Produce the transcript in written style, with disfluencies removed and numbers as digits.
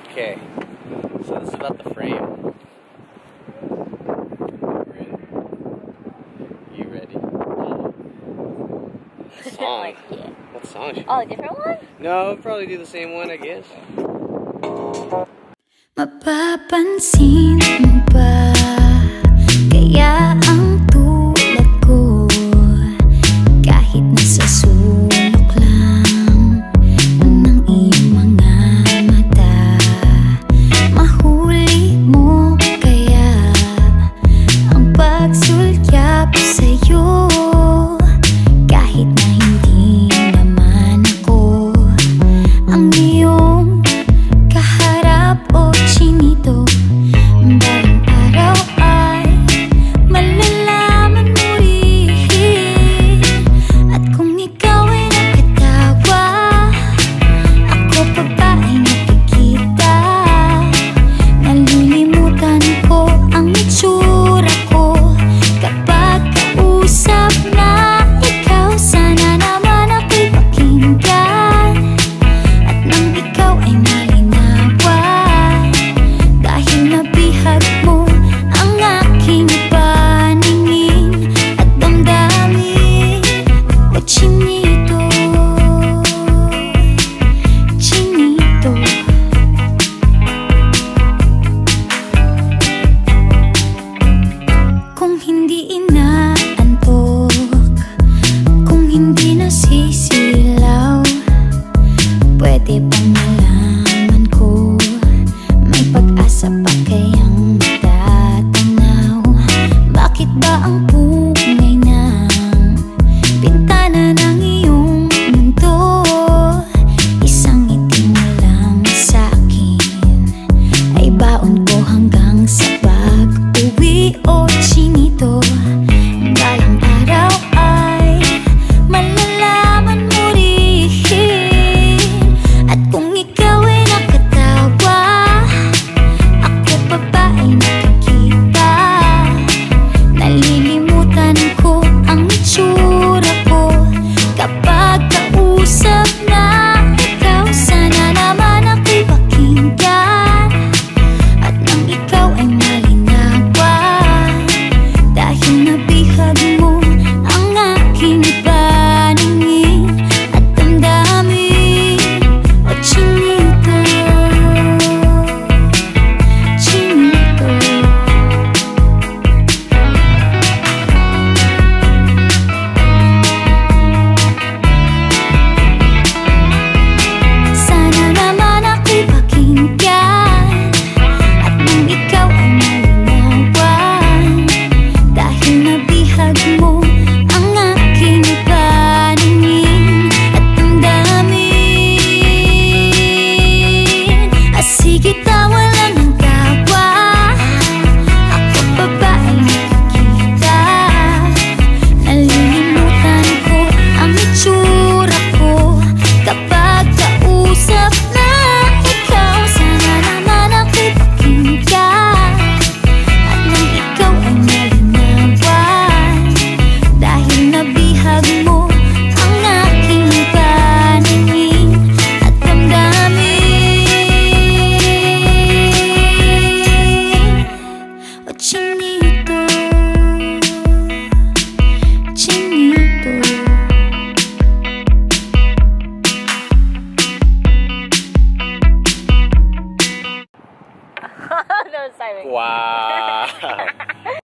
Okay, so this is about the frame. You ready? Song. What song? Oh, a different one? No, we'll probably do the same one, I guess. Mapapansin mo ba kaya ang tulad ko kahit nasa sulok lang ng iyong mga mata, mahuli mo kaya ang pagsulyap sa'yo kahit na hindi naman ako ang iyong kaharap o Chinito. Balang araw ay malalaman mo rin, at kung ikaw ay nakatawa, ako pa ba ay nakikita? Nalilimutan ko ang itsura ko kapag kausap na ikaw. Sana naman ako'y pakinggan, at nang ikaw ay malinawan, dahil nabihag mo ang aking paningin at damdamin. O Chinito, Chinito, kung hindi inaantok, kung hindi nasisilaw, pwede bang malaman ko may pag-asa pa kayang matatanaw? Bakit ba ang pungay ng bintana ng iyong mundo isang ngiti mo lang sa'kin ay baon ko hanggang sa pag-uwi? O Chinito, balang araw ay malalaman mo rin, at kung ikaw ay nakatawa, ako pa ba ay nakikita? Nalilimutan ko ang itsura ko kapag kausap na ikaw. Sana naman ako'y pakinggan, at nang ikaw ay malinawan, dahil nabihag mo ang aking paningin at damdamin. O Chinito, Chinito, sana naman ako'y pakinggan, at nang ikaw ay malinawan, dahil nabihag mo ang aking paningin at damdamin. Sige, tawa lang ang tawa, ako pa ba ay nakikita? Nalilimutan ko ang itsura ko kapag kausap na ikaw. Sana naman ako'y pakinggan, at nang ikaw ay malinawan, dahil nabihag mo ang aking paningin at damdamin. O Chinito, Chinito. No, sorry. Wow.